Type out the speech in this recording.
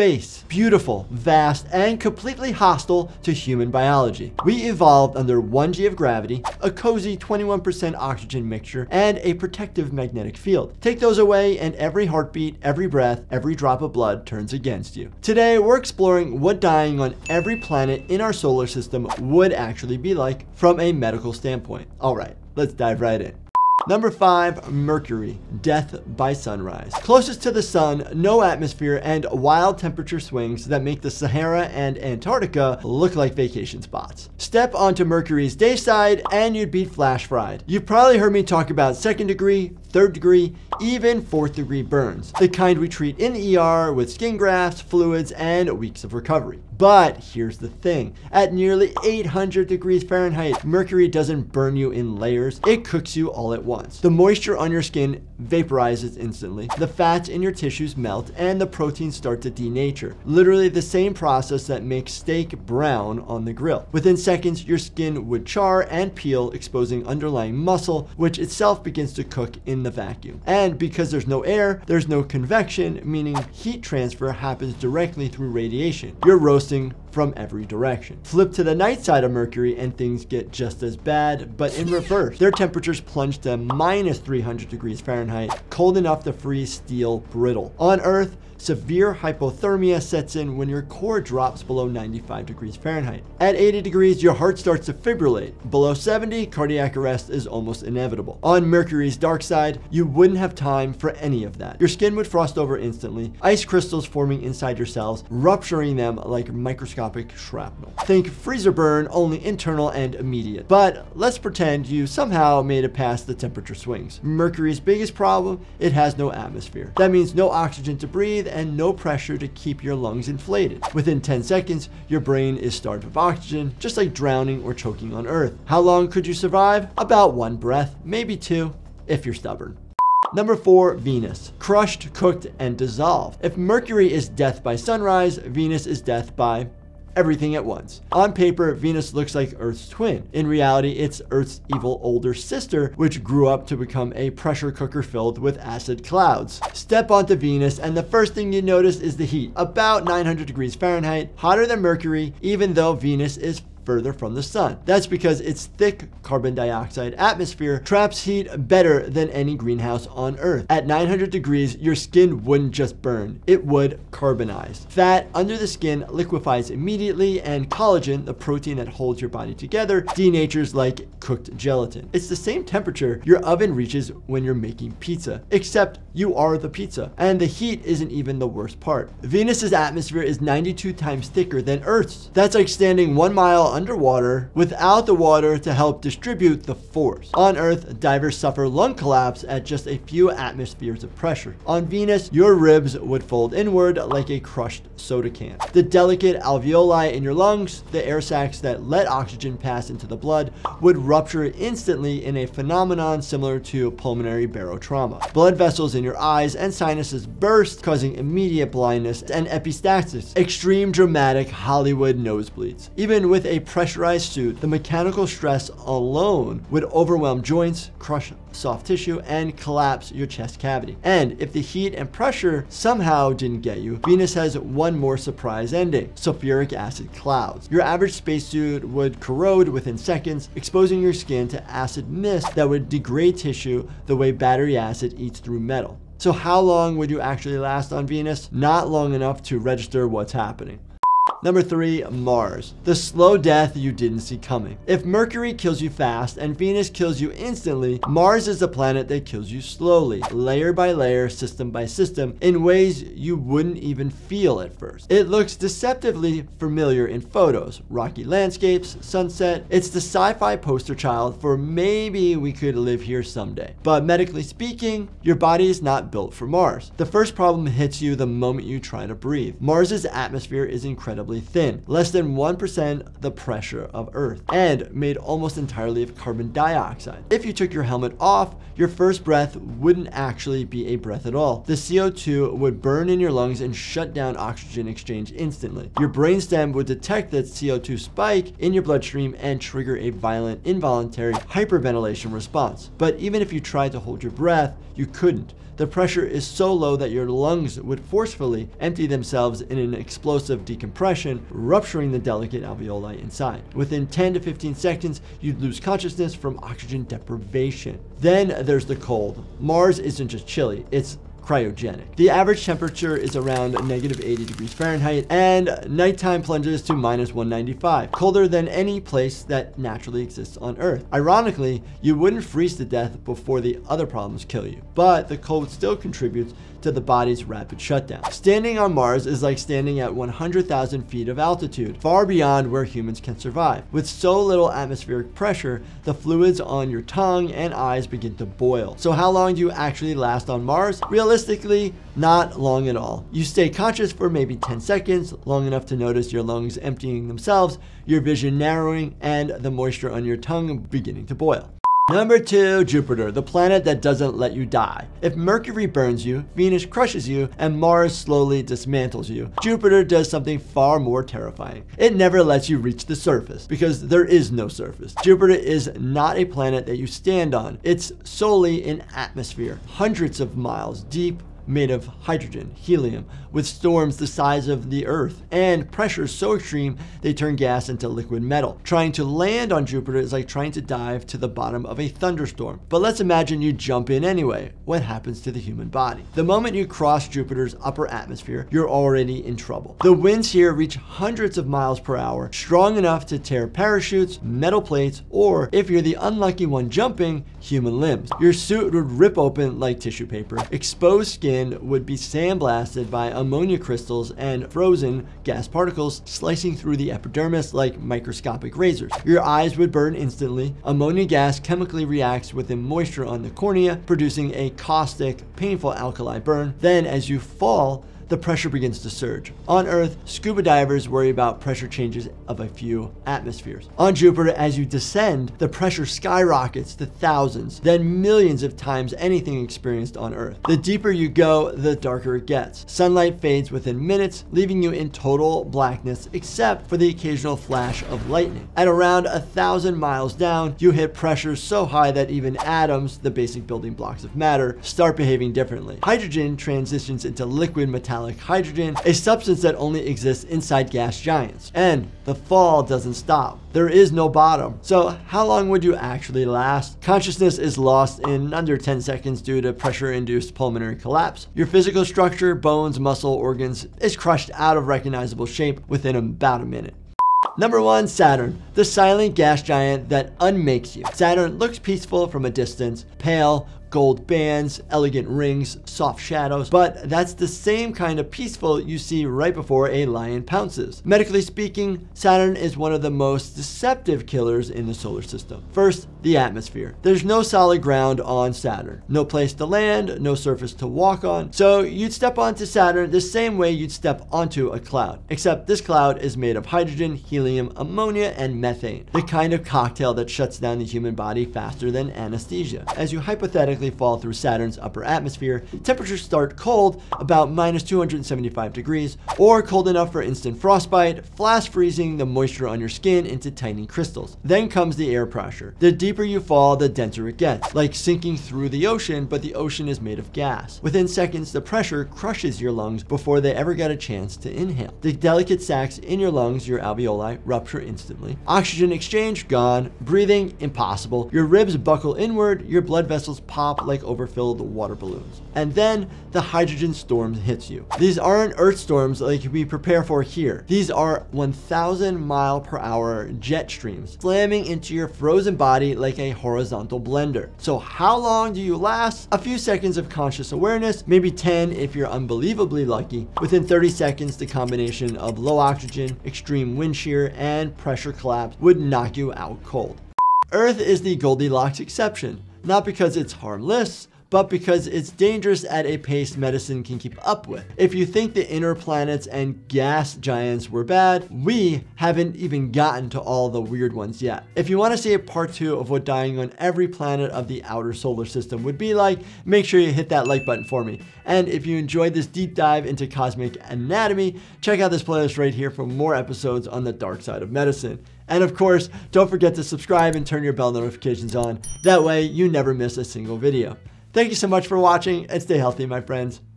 Space. Beautiful, vast, and completely hostile to human biology. We evolved under 1 g of gravity, a cozy 21% oxygen mixture, and a protective magnetic field. Take those away and every heartbeat, every breath, every drop of blood turns against you. Today, we're exploring what dying on every planet in our solar system would actually be like from a medical standpoint. All right, let's dive right in. Number 5, Mercury, death by sunrise. Closest to the sun, no atmosphere, and wild temperature swings that make the Sahara and Antarctica look like vacation spots. Step onto Mercury's day side and you'd be flash fried. You've probably heard me talk about 2nd degree, 3rd degree, even 4th degree burns, the kind we treat in the ER with skin grafts, fluids, and weeks of recovery. But here's the thing, at nearly 800 degrees Fahrenheit, Mercury doesn't burn you in layers, it cooks you all at once. The moisture on your skin vaporizes instantly, the fats in your tissues melt, and the proteins start to denature. Literally the same process that makes steak brown on the grill. Within seconds, your skin would char and peel, exposing underlying muscle, which itself begins to cook in the vacuum. And because there's no air, there's no convection, meaning heat transfer happens directly through radiation. You're roasting from every direction. Flip to the night side of Mercury and things get just as bad, but in reverse. Their temperatures plunge to minus 300 degrees Fahrenheit, cold enough to freeze steel brittle. On Earth, severe hypothermia sets in when your core drops below 95 degrees Fahrenheit. At 80 degrees, your heart starts to fibrillate. Below 70, cardiac arrest is almost inevitable. On Mercury's dark side, you wouldn't have time for any of that. Your skin would frost over instantly, ice crystals forming inside your cells, rupturing them like microscopic shrapnel. Think freezer burn, only internal and immediate. But let's pretend you somehow made it past the temperature swings. Mercury's biggest problem, it has no atmosphere. That means no oxygen to breathe and no pressure to keep your lungs inflated. Within 10 seconds, your brain is starved of oxygen, just like drowning or choking on Earth. How long could you survive? About 1 breath, maybe 2, if you're stubborn. Number 4, Venus. Crushed, cooked, and dissolved. If Mercury is death by sunrise, Venus is death by everything at once. On paper, Venus looks like Earth's twin. In reality, it's Earth's evil older sister, which grew up to become a pressure cooker filled with acid clouds. Step onto Venus, and the first thing you notice is the heat. About 900 degrees Fahrenheit, hotter than Mercury, even though Venus is further from the sun. That's because its thick carbon dioxide atmosphere traps heat better than any greenhouse on Earth. At 900 degrees, your skin wouldn't just burn, it would carbonize. Fat under the skin liquefies immediately, and collagen, the protein that holds your body together, denatures like cooked gelatin. It's the same temperature your oven reaches when you're making pizza, except you are the pizza. And the heat isn't even the worst part. Venus's atmosphere is 92 times thicker than Earth's. That's like standing 1 mile underwater without the water to help distribute the force. On Earth, divers suffer lung collapse at just a few atmospheres of pressure. On Venus, your ribs would fold inward like a crushed soda can. The delicate alveoli in your lungs, the air sacs that let oxygen pass into the blood, would rupture instantly in a phenomenon similar to pulmonary barotrauma. Blood vessels in your eyes and sinuses burst, causing immediate blindness and epistaxis, extreme dramatic Hollywood nosebleeds. Even with a pressurized suit, the mechanical stress alone would overwhelm joints, crush soft tissue, and collapse your chest cavity. And if the heat and pressure somehow didn't get you, Venus has one more surprise ending: sulfuric acid clouds. Your average spacesuit would corrode within seconds, exposing your skin to acid mist that would degrade tissue the way battery acid eats through metal. So how long would you actually last on Venus? Not long enough to register what's happening. Number 3, Mars. The slow death you didn't see coming. If Mercury kills you fast and Venus kills you instantly, Mars is the planet that kills you slowly, layer by layer, system by system, in ways you wouldn't even feel at first. It looks deceptively familiar in photos, rocky landscapes, sunset. It's the sci-fi poster child for maybe we could live here someday. But medically speaking, your body is not built for Mars. The first problem hits you the moment you try to breathe. Mars's atmosphere is incredibly thin, less than 1% the pressure of Earth, and made almost entirely of carbon dioxide. If you took your helmet off, your first breath wouldn't actually be a breath at all. The CO2 would burn in your lungs and shut down oxygen exchange instantly. Your brainstem would detect that CO2 spike in your bloodstream and trigger a violent involuntary hyperventilation response. But even if you tried to hold your breath, you couldn't. the pressure is so low that your lungs would forcefully empty themselves in an explosive decompression, rupturing the delicate alveoli inside. Within 10 to 15 seconds, you'd lose consciousness from oxygen deprivation. Then there's the cold. Mars isn't just chilly, it's cryogenic. The average temperature is around -80 degrees Fahrenheit, and nighttime plunges to -195, colder than any place that naturally exists on Earth. Ironically, you wouldn't freeze to death before the other problems kill you, but the cold still contributes to the body's rapid shutdown. Standing on Mars is like standing at 100,000 feet of altitude, far beyond where humans can survive. With so little atmospheric pressure, the fluids on your tongue and eyes begin to boil. So how long do you actually last on Mars? Realistically, not long at all. You stay conscious for maybe 10 seconds, long enough to notice your lungs emptying themselves, your vision narrowing, and the moisture on your tongue beginning to boil. Number 2, Jupiter, the planet that doesn't let you die. If Mercury burns you, Venus crushes you, and Mars slowly dismantles you, Jupiter does something far more terrifying. It never lets you reach the surface, because there is no surface. Jupiter is not a planet that you stand on. It's solely an atmosphere, hundreds of miles deep, made of hydrogen, helium, with storms the size of the Earth, and pressure so extreme they turn gas into liquid metal. Trying to land on Jupiter is like trying to dive to the bottom of a thunderstorm. But let's imagine you jump in anyway. What happens to the human body? The moment you cross Jupiter's upper atmosphere, you're already in trouble. The winds here reach hundreds of miles per hour, strong enough to tear parachutes, metal plates, or if you're the unlucky one jumping, human limbs. Your suit would rip open like tissue paper. Exposed skin would be sandblasted by ammonia crystals and frozen gas particles slicing through the epidermis like microscopic razors. Your eyes would burn instantly. Ammonia gas chemically reacts with the moisture on the cornea, producing a caustic, painful alkali burn. Then, as you fall, the pressure begins to surge. On Earth, scuba divers worry about pressure changes of a few atmospheres. On Jupiter, as you descend, the pressure skyrockets to thousands, then millions of times anything experienced on Earth. The deeper you go, the darker it gets. Sunlight fades within minutes, leaving you in total blackness, except for the occasional flash of lightning. At around 1,000 miles down, you hit pressures so high that even atoms, the basic building blocks of matter, start behaving differently. Hydrogen transitions into liquid metallic hydrogen, a substance that only exists inside gas giants. And the fall doesn't stop. There is no bottom. So how long would you actually last? Consciousness is lost in under 10 seconds due to pressure-induced pulmonary collapse. Your physical structure, bones, muscle, organs, is crushed out of recognizable shape within about a minute. Number 1, Saturn, the silent gas giant that unmakes you. Saturn looks peaceful from a distance, pale, gold bands, elegant rings, soft shadows, but that's the same kind of peaceful you see right before a lion pounces. Medically speaking, Saturn is one of the most deceptive killers in the solar system. First, the atmosphere. There's no solid ground on Saturn. No place to land, no surface to walk on. So you'd step onto Saturn the same way you'd step onto a cloud, except this cloud is made of hydrogen, helium, ammonia, and methane, the kind of cocktail that shuts down the human body faster than anesthesia. As you hypothetically fall through Saturn's upper atmosphere, temperatures start cold, about -275 degrees, or cold enough for instant frostbite, flash freezing the moisture on your skin into tiny crystals. Then comes the air pressure. The deeper you fall, the denser it gets, like sinking through the ocean, but the ocean is made of gas. Within seconds, the pressure crushes your lungs before they ever get a chance to inhale. The delicate sacs in your lungs, your alveoli, rupture instantly. Oxygen exchange gone. Breathing impossible. Your ribs buckle inward, your blood vessels pop like overfilled water balloons. And then the hydrogen storm hits you. These aren't Earth storms like we prepare for here. These are 1,000 mile per hour jet streams slamming into your frozen body like a horizontal blender. So how long do you last? A few seconds of conscious awareness, maybe 10 if you're unbelievably lucky. Within 30 seconds, the combination of low oxygen, extreme wind shear, and pressure collapse would knock you out cold. Earth is the Goldilocks exception. Not because it's harmless, but because it's dangerous at a pace medicine can keep up with. If you think the inner planets and gas giants were bad, we haven't even gotten to all the weird ones yet. If you want to see a part 2 of what dying on every planet of the outer solar system would be like, make sure you hit that like button for me. And if you enjoyed this deep dive into cosmic anatomy, check out this playlist right here for more episodes on the dark side of medicine. And of course, don't forget to subscribe and turn your bell notifications on. That way you never miss a single video. Thank you so much for watching, and stay healthy, my friends.